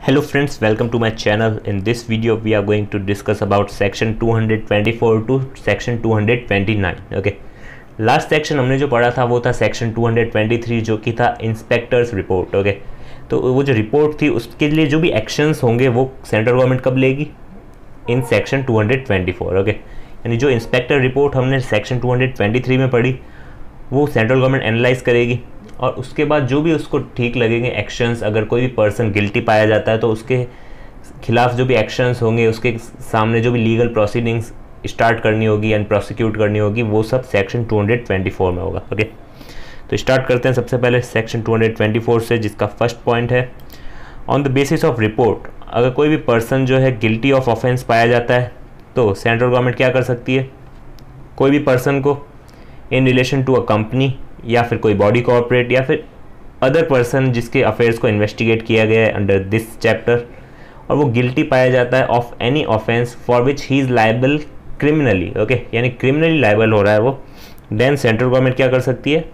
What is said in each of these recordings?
Hello friends, welcome to my channel. In this video we are going to discuss about section 224 to section 229. Okay, last section हमने जो पढ़ा था वो था section 223 जो कि था इंस्पेक्टर्स रिपोर्ट. ओके, तो वो जो रिपोर्ट थी उसके लिए जो भी एक्शंस होंगे वो सेंट्रल गवर्नमेंट कब लेगी? In section 224. ओके, यानी जो इंस्पेक्टर रिपोर्ट हमने सेक्शन 223 में पढ़ी वो सेंट्रल गवर्नमेंट एनालाइज करेगी और उसके बाद जो भी उसको ठीक लगेंगे एक्शंस, अगर कोई भी पर्सन गिल्टी पाया जाता है तो उसके खिलाफ जो भी एक्शंस होंगे, उसके सामने जो भी लीगल प्रोसीडिंग्स स्टार्ट करनी होगी एंड प्रोसिक्यूट करनी होगी, वो सब सेक्शन 224 में होगा. ओके, तो स्टार्ट करते हैं सबसे पहले सेक्शन 224 से, जिसका फर्स्ट पॉइंट है on the basis of report. अगर कोई भी पर्सन जो है गिल्टी ऑफ ऑफेंस पाया जाता है तो सेंट्रल गवर्नमेंट क्या कर सकती है? कोई भी पर्सन को in relation to a company या फिर कोई बॉडी कॉर्पोरेट या फिर अदर पर्सन जिसके अफेयर्स को इन्वेस्टिगेट किया गया है अंडर दिस चैप्टर, और वो गिल्टी पाया जाता है of any offence for which he is liable criminally. Okay, यानी क्रिमिनली लाइबल हो रहा है वो, देन सेंट्रल गवर्नमेंट क्या कर सकती है?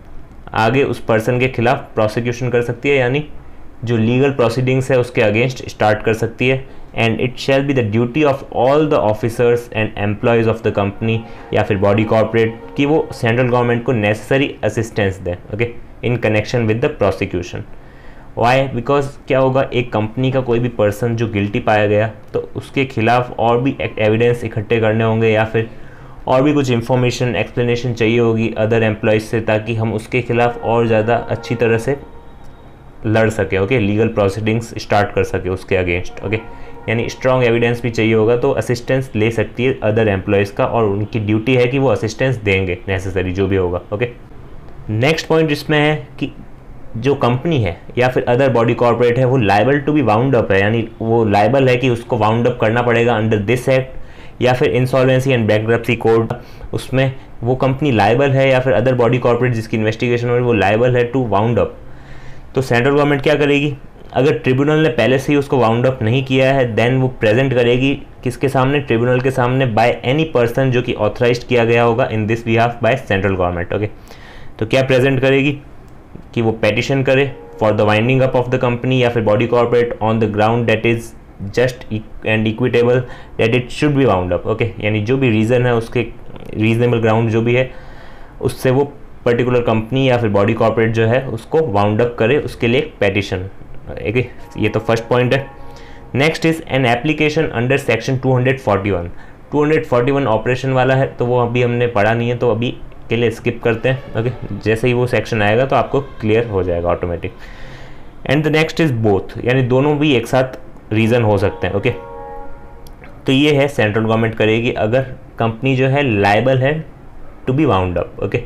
आगे उस पर्सन के खिलाफ प्रोसिक्यूशन कर सकती है, यानी जो लीगल प्रोसीडिंग्स है उसके अगेंस्ट स्टार्ट कर सकती है. And it shall be the duty of all the officers and employees of the company या फिर बॉडी कॉर्पोरेट कि वो सेंट्रल गवर्नमेंट को नेसेसरी असिस्टेंस दें. Okay, in connection with the prosecution. Why? Because क्या होगा, एक कंपनी का कोई भी पर्सन जो गिल्टी पाया गया तो उसके खिलाफ और भी एविडेंस इकट्ठे करने होंगे या फिर और भी कुछ इंफॉर्मेशन एक्सप्लेनेशन चाहिए होगी अदर एम्प्लॉयज़ से, ताकि हम उसके खिलाफ और ज़्यादा अच्छी तरह से लड़ सके. ओके, लीगल प्रोसीडिंग्स स्टार्ट कर सके उसके अगेंस्ट. ओके, यानी स्ट्रॉन्ग एविडेंस भी चाहिए होगा तो असिस्टेंस ले सकती है अदर एम्प्लॉयज़ का, और उनकी ड्यूटी है कि वो असिस्टेंस देंगे नेसेसरी जो भी होगा. ओके, नेक्स्ट पॉइंट इसमें है कि जो कंपनी है या फिर अदर बॉडी कॉर्पोरेट है वो liable to be wound up है, यानी वो लाइबल है कि उसको वाउंड अप करना पड़ेगा अंडर दिस एक्ट या फिर इंसॉल्वेंसी एंड बैंकरप्सी कोड. उसमें वो कंपनी लाइबल है या फिर अदर बॉडी कॉर्पोरेट जिसकी इन्वेस्टिगेशन हो रही है वो लाइबल है टू वाउंड अप. तो सेंट्रल गवर्नमेंट क्या करेगी? अगर ट्रिब्यूनल ने पहले से ही उसको वाउंड अप नहीं किया है देन वो प्रेजेंट करेगी किसके सामने? ट्रिब्यूनल के सामने, बाय एनी पर्सन जो कि ऑथराइज्ड किया गया होगा in this behalf by central government. Okay, तो क्या प्रेजेंट करेगी कि वो पेटिशन करे for the winding up of the company या फिर body corporate on the ground that is just and equitable that it should be wound up. Okay, यानी जो भी रीज़न है उसके रीजनेबल ग्राउंड जो भी है उससे वो पर्टिकुलर कंपनी या फिर बॉडी कॉर्पोरेट जो है उसको वाउंड अप करे, उसके लिए पेटिशन. ओके, ये तो फर्स्ट पॉइंट है. Next is an application under section 241. 241 operation वाला है तो वो अभी हमने पढ़ा नहीं है तो अभी के लिए स्किप करते हैं. ओके, जैसे ही वो सेक्शन आएगा तो आपको क्लियर हो जाएगा automatic. And the next is both, यानी दोनों भी एक साथ रीज़न हो सकते हैं. ओके, तो ये है सेंट्रल गवर्नमेंट करेगी अगर कंपनी जो है लाइबल है to be wound up. Okay,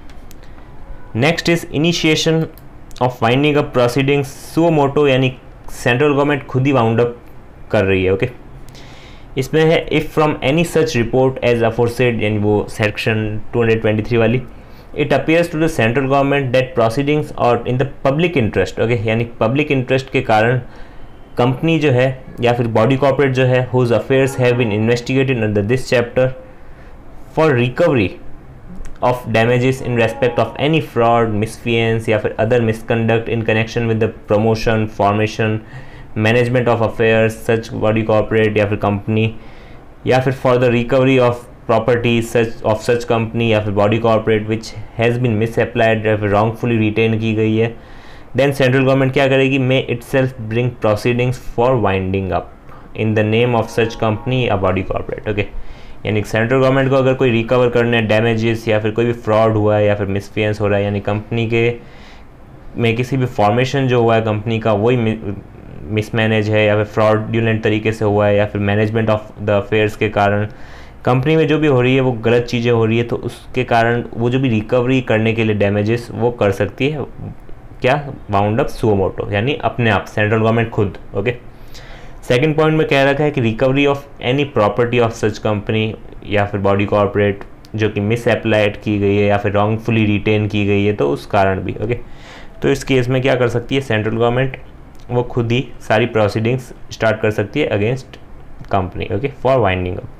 next is initiation of winding up proceedings suo motu, यानी सेंट्रल गवर्नमेंट खुद ही वाउंड अप कर रही है. ओके, इसमें है if from any such report as aforesaid, यानी वो सेक्शन 223 वाली, it appears to the central government that proceedings और in the public interest. Okay, यानी पब्लिक इंटरेस्ट के कारण कंपनी जो है या फिर बॉडी कॉर्पोरेट जो है whose affairs have been investigated under this chapter for recovery of damages in respect of any fraud, misfeasance या फिर other misconduct in connection with the promotion, formation, management of affairs such body corporate या फिर company, या फिर for the recovery of property such company या फिर body corporate which has been misapplied या फिर wrongfully retained की गई है, then central government क्या करेगी? may itself bring proceedings for winding up in the name of such company या body corporate. okay, यानी सेंट्रल गवर्नमेंट को अगर कोई रिकवर करने डैमेजेस या फिर कोई भी फ्रॉड हुआ है या फिर मिसफियंस हो रहा है, यानी कंपनी के में किसी भी फॉर्मेशन जो हुआ है कंपनी का वही मिसमैनेज है या फिर फ्रॉडुलेंट तरीके से हुआ है या फिर मैनेजमेंट ऑफ द अफेयर्स के कारण कंपनी में जो भी हो रही है वो गलत चीज़ें हो रही है, तो उसके कारण वो जो भी रिकवरी करने के लिए डैमेजेस वो कर सकती है. क्या? वाउंड अप सुओ मोटो, यानी अपने आप सेंट्रल गवर्नमेंट खुद. ओके, सेकेंड पॉइंट में कह रखा है कि recovery of any property of such company या फिर बॉडी कॉर्पोरेट जो कि मिस अप्लाइड की गई है या फिर रॉन्गफुली रिटेन की गई है तो उस कारण भी. ओके, तो इस केस में क्या कर सकती है सेंट्रल गवर्नमेंट? वो खुद ही सारी प्रोसीडिंग्स स्टार्ट कर सकती है against company. Okay, for winding up.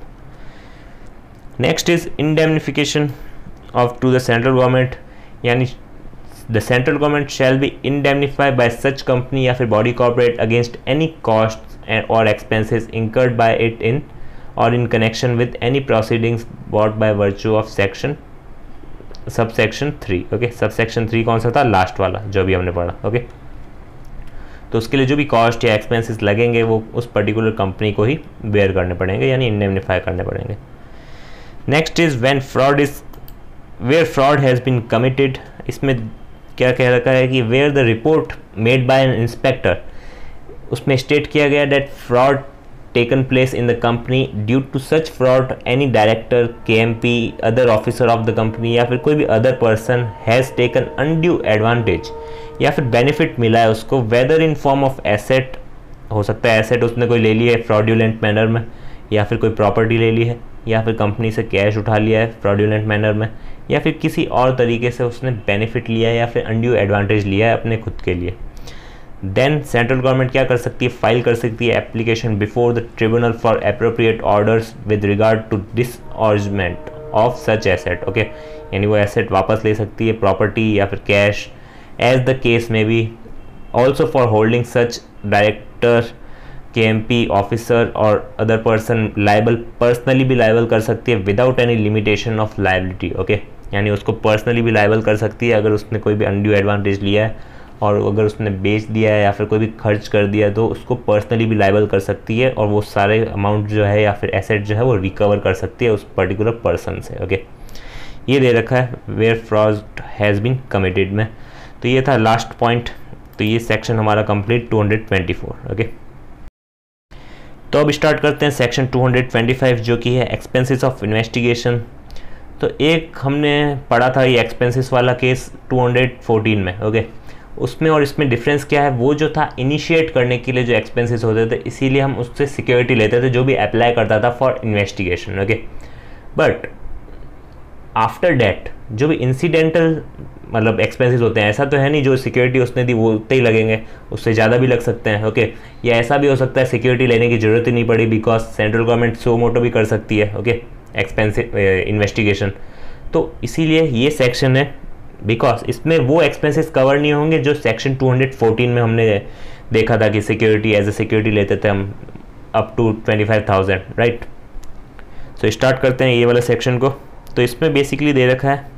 Next is indemnification of to the central government, यानी the central government shall be indemnify by such company या फिर body corporate against any cost और expenses incurred by it in और in connection with any proceedings brought by virtue of section subsection 3। Okay, subsection 3 कौन सा था? Last वाला जो भी हमने पढ़ा। ओके, तो उसके लिए जो भी कॉस्ट या एक्सपेंसेस लगेंगे वो उस पर्टिकुलर कंपनी को ही बेयर करने पड़ेंगे, यानी इंडेमनीफाई करने पड़ेंगे। Next is when fraud is where fraud has been committed. इसमें क्या कह रखा है कि where the report made by an inspector, उसमें स्टेट किया गया that fraud taken place in the company due to such fraud any director, KMP, other officer of the company या फिर कोई भी other person has taken undue advantage या फिर benefit मिला है उसको, whether in form of asset, हो सकता है asset उसने कोई ले लिया है fraudulent manner में, या फिर कोई property ले ली है, या फिर कंपनी से कैश उठा लिया है fraudulent manner में, या फिर किसी और तरीके से उसने benefit लिया है या फिर undue advantage लिया है अपने खुद के लिए। देन सेंट्रल गवर्नमेंट क्या कर सकती है? फाइल कर सकती है application before the tribunal for appropriate orders with regard to disgorgement of such asset. Okay, यानी वो एसेट वापस ले सकती है, प्रॉपर्टी या फिर cash, as the case may be, also for holding such director, KMP officer और अदर पर्सन लाइबल, पर्सनली भी लाइबल कर सकती है without any limitation of liability. Okay, यानी उसको पर्सनली भी लाइबल कर सकती है अगर उसने कोई भी अनड्यू एडवांटेज लिया है, और अगर उसने बेच दिया है या फिर कोई भी खर्च कर दिया तो उसको पर्सनली भी लाइबल कर सकती है, और वो सारे अमाउंट जो है या फिर एसेट जो है वो रिकवर कर सकती है उस पर्टिकुलर पर्सन से। ओके, ये दे रखा है where fraud has been committed में। तो ये था लास्ट पॉइंट। तो ये सेक्शन हमारा कंप्लीट 224। ओके, तो अब स्टार्ट करते हैं सेक्शन 225 जो कि है एक्सपेंसेस ऑफ इन्वेस्टिगेशन। तो एक हमने पढ़ा था ये एक्सपेंसेस वाला केस 214 में। ओके, उसमें और इसमें डिफरेंस क्या है? वो जो था इनिशिएट करने के लिए जो एक्सपेंसेस होते थे, इसीलिए हम उससे सिक्योरिटी लेते थे जो भी अप्लाई करता था for investigation. Okay, but after that जो भी इंसिडेंटल मतलब एक्सपेंसेस होते हैं, ऐसा तो है नहीं जो सिक्योरिटी उसने दी वो उतने ही लगेंगे, उससे ज़्यादा भी लग सकते हैं। ओके, या ऐसा भी हो सकता है सिक्योरिटी लेने की ज़रूरत ही नहीं पड़ी because central government suo motu भी कर सकती है। Okay, expensive investigation. तो इसीलिए ये सेक्शन है बिकॉज इसमें वो एक्सपेंसेस कवर नहीं होंगे जो सेक्शन 214 में हमने देखा था कि सिक्योरिटी एज ए सिक्योरिटी लेते थे हम up to 25,000, right. So start करते हैं ये वाला सेक्शन को। तो इसमें बेसिकली दे रखा है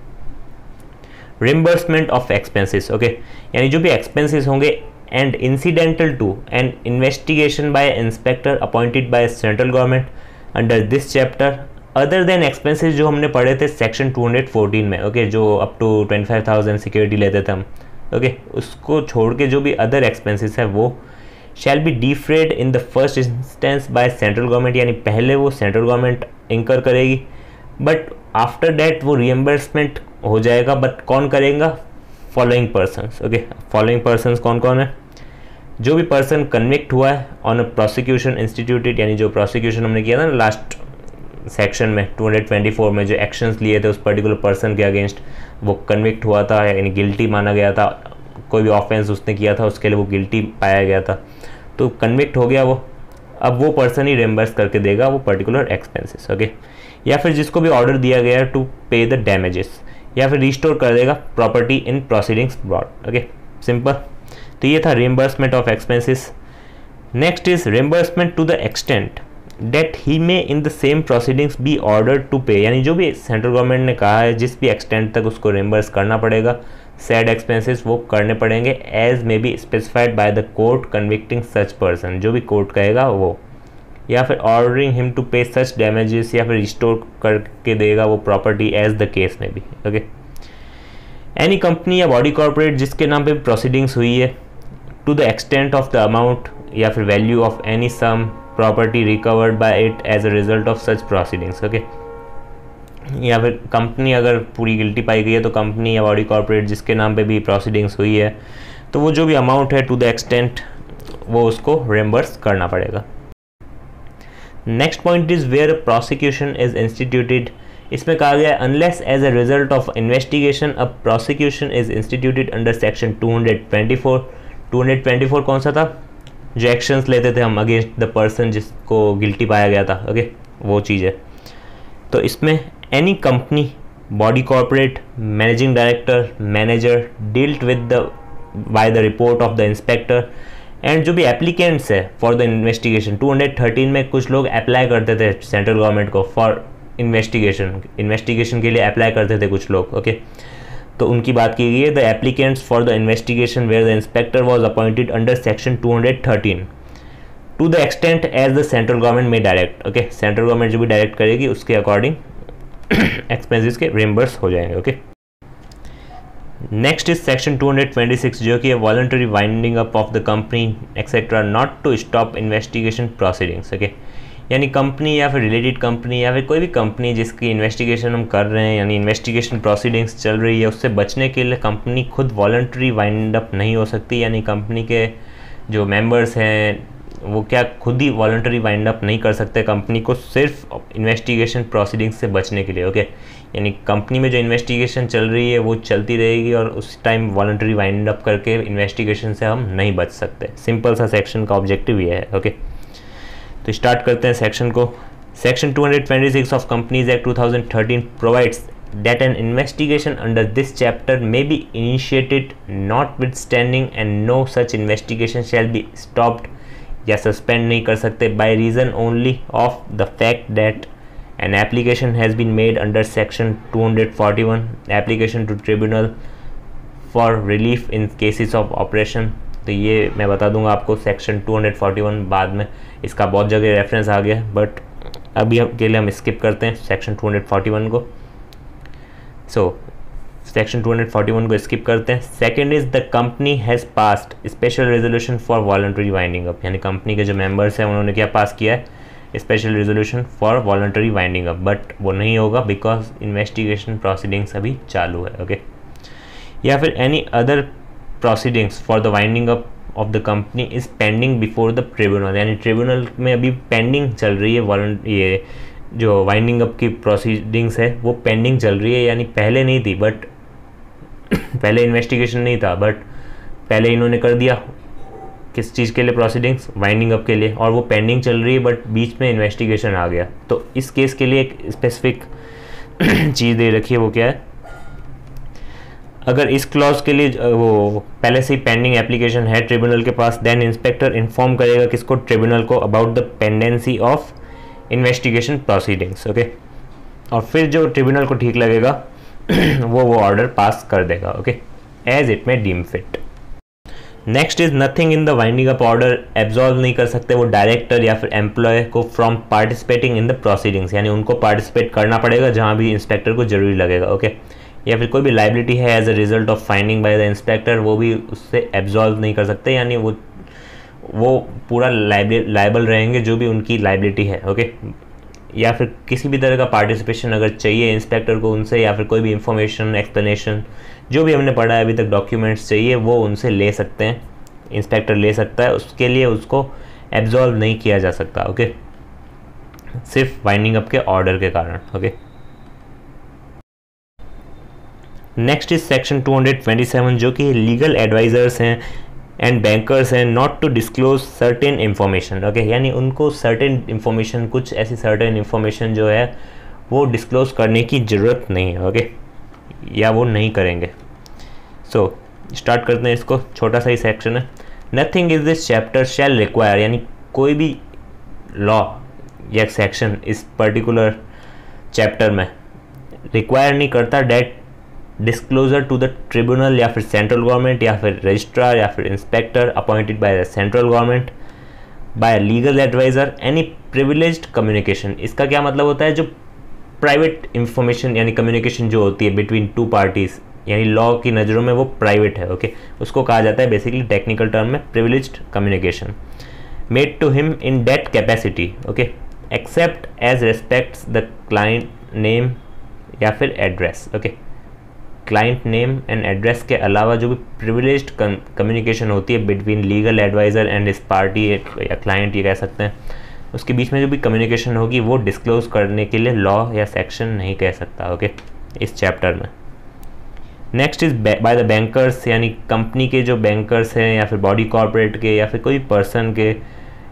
रिम्बर्समेंट ऑफ एक्सपेंसेस। ओके, यानी जो भी एक्सपेंसेस होंगे and incidental to and investigation by inspector appointed by central government under this chapter other than expenses जो हमने पढ़े थे सेक्शन 214 में। ओके, जो अप टू 25,000 सिक्योरिटी लेते थे हम। ओके, उसको छोड़ के जो भी अदर एक्सपेंसेस है वो shall be defrayed in the first instance by central government, यानी पहले वो सेंट्रल गवर्नमेंट इंकर करेगी, बट आफ्टर दैट वो रिएम्बर्समेंट हो जाएगा। बट कौन करेगा? Following persons. Okay, following persons कौन कौन है? जो भी पर्सन कन्विक्ट हुआ है ऑन अ प्रोसिक्यूशन इंस्टीट्यूटेड, यानी जो प्रोसिक्यूशन हमने किया था ना लास्ट सेक्शन में 224 में, जो एक्शंस लिए थे उस पर्टिकुलर पर्सन के अगेंस्ट, वो कन्विक्ट हुआ था यानी गिल्टी माना गया था, कोई भी ऑफेंस उसने किया था उसके लिए वो गिल्टी पाया गया था, तो कन्विक्ट हो गया वो। अब वो पर्सन ही रिम्बर्स करके देगा वो पर्टिकुलर एक्सपेंसेस। ओके, या फिर जिसको भी ऑर्डर दिया गया टू पे द डैमेजेस, या फिर रिस्टोर कर देगा property in proceedings brought. Okay, simple. तो ये था reimbursement of expenses. Next is reimbursement to the extent that he may in the same proceedings be order to pay, यानी जो भी सेंट्रल गवर्नमेंट ने कहा है जिस भी एक्सटेंट तक उसको रिम्बर्स करना पड़ेगा सैड एक्सपेंसेस वो करने पड़ेंगे as may be specified by the court convicting such person, जो भी कोर्ट कहेगा वो, या फिर ऑर्डरिंग हिम टू पे सच डैमेजेस, या फिर रिस्टोर करके देगा वो प्रॉपर्टी एज द केस में भी। ओके, एनी कंपनी या बॉडी कॉर्पोरेट जिसके नाम पे प्रोसीडिंग्स हुई है to the extent of the amount या फिर value of any sum property recovered by it as a result of such proceedings. Okay, या फिर कंपनी अगर पूरी गिल्टी पाई गई है तो कंपनी या बॉडी कॉर्पोरेट जिसके नाम पे भी प्रोसीडिंग्स हुई है तो वो जो भी अमाउंट है टू द एक्सटेंट वो उसको रिम्बर्स करना पड़ेगा। Next point is where prosecution is instituted. इसमें कहा गया है unless as a result of investigation a prosecution is instituted under section 224। 224 कौन सा था? जो एक्शंस लेते थे हम अगेंस्ट द पर्सन जिसको गिल्टी पाया गया था। ओके, वो चीज़ है। तो इसमें any company body corporate, managing director, manager dealt with the by the report of the inspector. And जो भी एप्लीकेंट्स है फॉर द इन्वेस्टिगेशन, 213 में कुछ लोग अप्लाई करते थे सेंट्रल गवर्नमेंट को फॉर इन्वेस्टिगेशन के लिए अप्लाई करते थे कुछ लोग, ओके तो उनकी बात की गई है। The applicants for the investigation where the inspector was appointed under section 213 to the extent as the central government may direct, okay central government जो भी डायरेक्ट करेगी उसके अकॉर्डिंग एक्सपेंसेस के रिम्बर्स हो जाएंगे, ओके। नेक्स्ट इज सेक्शन 226 जो कि है voluntary winding up of the company etcetera not to stop investigation proceedings, okay यानी कंपनी या फिर रिलेटेड कंपनी या फिर कोई भी कंपनी जिसकी इन्वेस्टिगेशन हम कर रहे हैं यानी इन्वेस्टिगेशन प्रोसीडिंग्स चल रही है, उससे बचने के लिए कंपनी खुद वॉलंटरी वाइंड अप नहीं हो सकती, यानी कंपनी के जो मेंबर्स हैं वो क्या खुद ही वॉलंटरी वाइंड अप नहीं कर सकते कंपनी को सिर्फ इन्वेस्टिगेशन प्रोसीडिंग्स से बचने के लिए, ओके यानी कंपनी में जो इन्वेस्टिगेशन चल रही है वो चलती रहेगी और उस टाइम वॉलंटरी वाइंड अप करके इन्वेस्टिगेशन से हम नहीं बच सकते। सिंपल सा सेक्शन का ऑब्जेक्टिव ये है, ओके तो स्टार्ट करते हैं सेक्शन को। Section 226 of companies act 2013 provides that an investigation under this chapter may be initiated notwithstanding and no such investigation shall be stopped या सस्पेंड नहीं कर सकते by reason only of the fact that an application has been made under section 241 application to tribunal for relief in cases of operation. तो ये मैं बता दूंगा आपको सेक्शन 241 बाद में इसका बहुत जगह रेफरेंस आ गया, बट अभी के लिए हम स्किप करते हैं सेक्शन 241 को। सेक्शन 241 को स्किप करते हैं। Second is the company has passed special resolution for voluntary winding up, यानी कंपनी के जो मेंबर्स हैं उन्होंने क्या पास किया है special resolution for voluntary winding up, but वो नहीं होगा बिकॉज इन्वेस्टिगेशन प्रोसीडिंग्स अभी चालू है, ओके या फिर any other proceedings for the winding up of the company is pending before the tribunal, यानी ट्रिब्यूनल में अभी पेंडिंग चल रही है ये जो वाइंडिंग अप की प्रोसीडिंग्स है वो पेंडिंग चल रही है, यानी पहले नहीं थी बट पहले इन्वेस्टिगेशन नहीं था बट पहले इन्होंने कर दिया किस चीज़ के लिए प्रोसीडिंग्स वाइंडिंग अप के लिए, और वो पेंडिंग चल रही है बट बीच में इन्वेस्टिगेशन आ गया। तो इस केस के लिए एक स्पेसिफिक चीज़ दे रखी है, वो क्या है अगर इस क्लॉज के लिए वो पहले से ही पेंडिंग एप्लीकेशन है ट्रिब्यूनल के पास, देन इंस्पेक्टर इन्फॉर्म करेगा किसको ट्रिब्यूनल को about the pendency of investigation proceedings, okay और फिर जो ट्रिब्यूनल को ठीक लगेगा वो ऑर्डर पास कर देगा, okay as it may deem fit. Next is nothing in the winding up order absolve नहीं कर सकते वो डायरेक्टर या फिर एम्प्लॉय को from participating in the proceedings, यानी उनको पार्टिसिपेट करना पड़ेगा जहाँ भी इंस्पेक्टर को जरूरी लगेगा, ओके या फिर कोई भी लाइबिलिटी है as a result of finding by the inspector वो भी उससे एब्जॉल्व नहीं कर सकते, यानी वो पूरा लाइबल रहेंगे जो भी उनकी लाइबिलिटी है, ओके या फिर किसी भी तरह का पार्टिसिपेशन अगर चाहिए इंस्पेक्टर को उनसे या फिर कोई भी इंफॉर्मेशन एक्सप्लेनेशन जो भी हमने पढ़ा है अभी तक डॉक्यूमेंट्स चाहिए वो उनसे ले सकते हैं, इंस्पेक्टर ले सकता है, उसके लिए उसको एब्जॉल्व नहीं किया जा सकता, ओके सिर्फ वाइंडिंग अप के ऑर्डर के कारण, ओके। नेक्स्ट इज सेक्शन 227 जो कि लीगल एडवाइजर्स हैं एंड बैंकर्स हैं not to disclose certain information, okay यानी उनको सर्टेन इन्फॉर्मेशन कुछ ऐसी सर्टेन इन्फॉर्मेशन जो है वो डिस्क्लोज करने की ज़रूरत नहीं है, ओके या वो नहीं करेंगे। सो स्टार्ट करते हैं इसको, छोटा सा ही सेक्शन है। Nothing is this chapter shall require, यानी कोई भी लॉ या सेक्शन इस पर्टिकुलर चैप्टर में रिक्वायर नहीं करता that disclosure to the tribunal या फिर सेंट्रल गवर्नमेंट या फिर रजिस्ट्रार या फिर inspector appointed by the central government by legal adviser any privileged communication. इसका क्या मतलब होता है जो प्राइवेट इंफॉर्मेशन यानी कम्युनिकेशन जो होती है बिटवीन टू पार्टीज़, यानी लॉ की नज़रों में वो प्राइवेट है, ओके उसको कहा जाता है बेसिकली टेक्निकल टर्म में privileged communication made to him in that capacity, okay except as respects the client name या फिर address, okay client name and address के अलावा जो भी प्रिविलेज्ड कम्युनिकेशन होती है बिटवीन लीगल एडवाइज़र एंड इस पार्टी या क्लाइंट ये कह सकते हैं, उसके बीच में जो भी कम्युनिकेशन होगी वो डिस्क्लोज करने के लिए लॉ या सेक्शन नहीं कह सकता, ओके इस चैप्टर में। Next is by the bankers, यानी कंपनी के जो बैंकर्स हैं या फिर बॉडी कॉर्पोरेट के या फिर कोई पर्सन के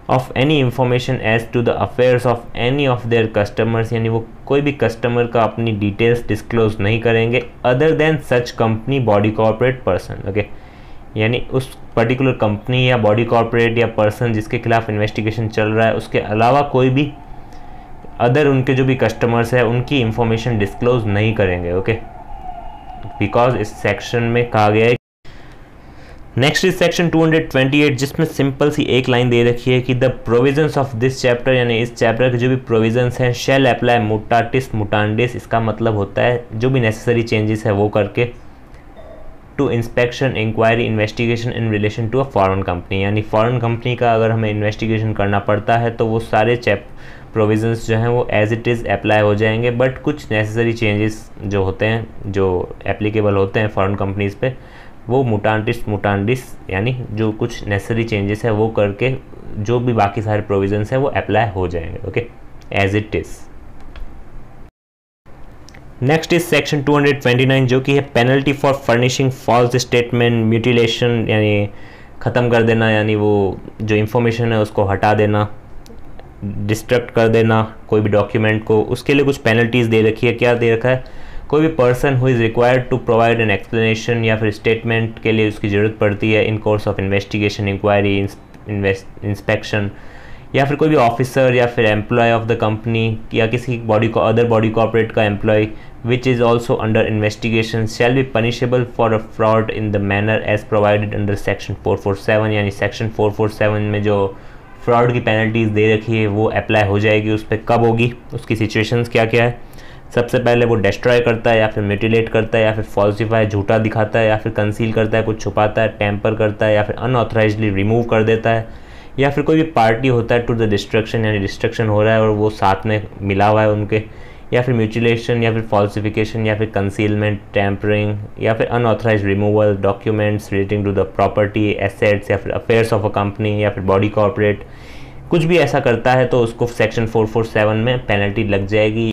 of any information as to the affairs of any of their customers, यानी वो कोई भी कस्टमर का अपनी डिटेल्स डिस्क्लोज नहीं करेंगे other than such company body corporate person. Okay, यानी उस पर्टिकुलर कंपनी या बॉडी कॉर्पोरेट या पर्सन जिसके खिलाफ इन्वेस्टिगेशन चल रहा है उसके अलावा कोई भी अदर उनके जो भी कस्टमर्स है उनकी इंफॉर्मेशन डिस्क्लोज नहीं करेंगे। ओके, बिकॉज इस सेक्शन में कहा गया है। नेक्स्ट इज सेक्शन 228 जिसमें सिंपल सी एक लाइन दे रखी है कि the provisions of this chapter, यानी इस चैप्टर के जो भी प्रोविजंस हैं शैल अप्लाई मुटाटिस मुटांडिस, इसका मतलब होता है जो भी नेसेसरी चेंजेस है वो करके to inspection inquiry investigation in relation to a foreign company, यानी फॉरेन कंपनी का अगर हमें इन्वेस्टिगेशन करना पड़ता है तो वो सारे प्रोविजंस जो हैं वो एज इट इज़ अप्लाई हो जाएंगे, बट कुछ नेसेसरी चेंजेस जो होते हैं जो एप्लीकेबल होते हैं फॉरेन कंपनीज़ पे वो मुटांडिस यानी जो कुछ नेसेसरी चेंजेस है वो करके जो भी बाकी सारे प्रोविजंस है वो अप्लाई हो जाएंगे। Okay, as it is. Next is section 229 जो कि है penalty for furnishing false statement mutilation, यानी ख़त्म कर देना, यानी वो जो इंफॉर्मेशन है उसको हटा देना, डिस्ट्रक्ट कर देना कोई भी डॉक्यूमेंट को, उसके लिए कुछ पेनल्टीज़ दे रखी है। क्या दे रखा है, कोई भी person who is required to provide an explanation या फिर स्टेटमेंट के लिए उसकी ज़रूरत पड़ती है in course of investigation inquiry inspection, या फिर कोई भी ऑफिसर या फिर एम्प्लॉय ऑफ द कंपनी या किसी अदर बॉडी कॉर्पोरेट का employ which is also under investigation shall be punishable for a fraud in the manner as provided under section 447, यानी सेक्शन 447 में जो फ्रॉड की पेनल्टीज़ दे रखी है वो अप्लाई हो जाएगी। उस पर कब होगी, उसकी सिचुएशंस क्या क्या है। सबसे पहले वो डिस्ट्रॉय करता है या फिर म्यूटिलेट करता है या फिर फॉल्सिफाई झूठा दिखाता है या फिर कंसील करता है कुछ छुपाता है, टेम्पर करता है या फिर अनऑथराइजली रिमूव कर देता है, या फिर कोई भी पार्टी होता है टू द डिस्ट्रक्शन, यानी डिस्ट्रक्शन हो रहा है और वो साथ में मिला हुआ है उनके, या फिर म्यूटिलेशन या फिर फॉल्सिफिकेशन या फिर कंसीलमेंट, टेम्परिंग या फिर unauthorised removal documents relating to the property assets या फिर अफेयर्स ऑफ अ कंपनी या फिर बॉडी कॉर्पोरेट, कुछ भी ऐसा करता है तो उसको सेक्शन 447 में पेनल्टी लग जाएगी।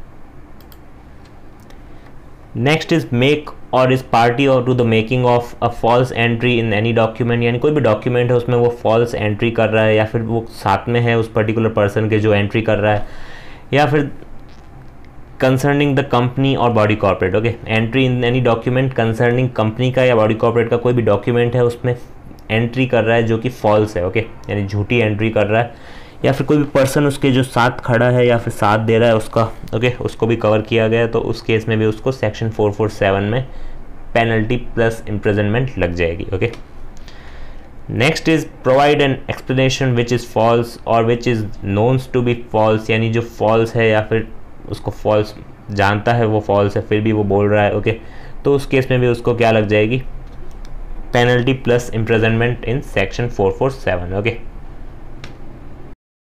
नेक्स्ट इज मेक और इस पार्टी और to the making of a false entry in any document, यानी कोई भी डॉक्यूमेंट है उसमें वो फॉल्स एंट्री कर रहा है या फिर वो साथ में है उस पर्टिकुलर पर्सन के जो एंट्री कर रहा है, या फिर कंसर्निंग द कंपनी और body corporate. Okay, entry in any document concerning company का या बॉडी कॉर्पोरेट का कोई भी डॉक्यूमेंट है उसमें एंट्री कर रहा है जो कि फॉल्स है। ओके, यानी झूठी एंट्री कर रहा है, या फिर कोई भी पर्सन उसके जो साथ खड़ा है या फिर साथ दे रहा है उसका, ओके, उसको भी कवर किया गया है तो उस केस में भी उसको सेक्शन 447 में पेनल्टी प्लस इम्प्रिजनमेंट लग जाएगी। Okay, next is provide an explanation which is false और which is knows to be false, यानी जो फॉल्स है या फिर उसको फॉल्स जानता है वो फॉल्स है फिर भी वो बोल रहा है। ओके, तो उस केस में भी उसको क्या लग जाएगी, penalty plus imprisonment in section 447। Okay.